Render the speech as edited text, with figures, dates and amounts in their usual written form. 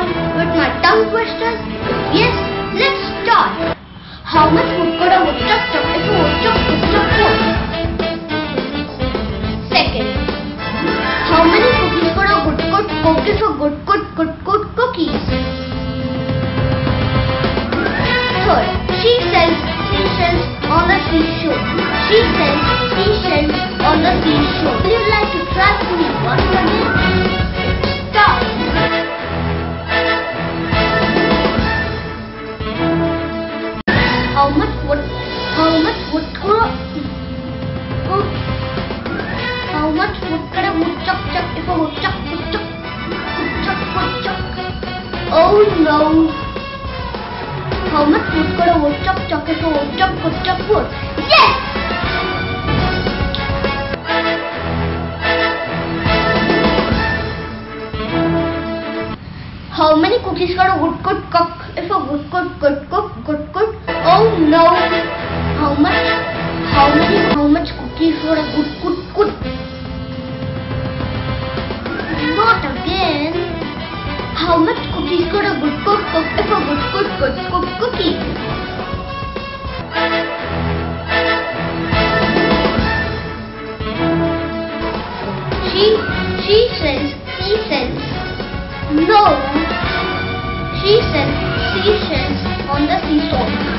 done with my tongue twisters? Yes, let's start. How much wood could a woodchuck chuck if a woodchuck would? Second, how many cookies could a woodchuck cook if a woodchuck could cookies? Third, she sells seashells on the seashore. She sells seashells on the seashore. Would you like to try with me once again? Start. How much wood could a woodchuck chuck if a woodchuck? Oh no! How much wood could a woodchuck chuck if a woodchuck wood? Yes! How many cookies could a woodchuck cook if a woodchuck could cook? Oh no! How much cookies could a woodchuck cook? Not again. How much cookies could a woodchuck cook if a woodchuck could cook cookies? She sells. No. She sells seashells on the seashore.